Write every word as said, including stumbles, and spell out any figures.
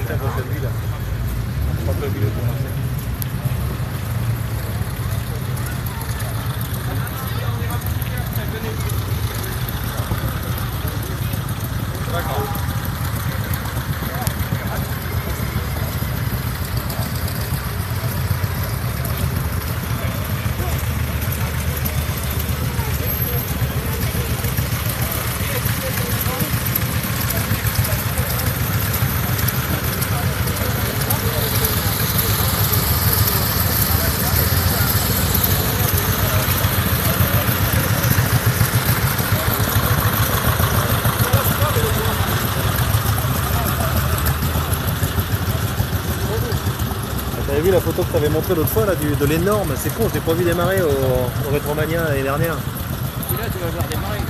la prochaine ville. Je crois que le ville est commencé. D'accord. T'avais vu la photo que t'avais montrée l'autre fois là, du, de l'énorme, c'est con, je l'ai pas vu démarrer au, au Rétromania l'année dernière. Et là tu vas voir démarrer.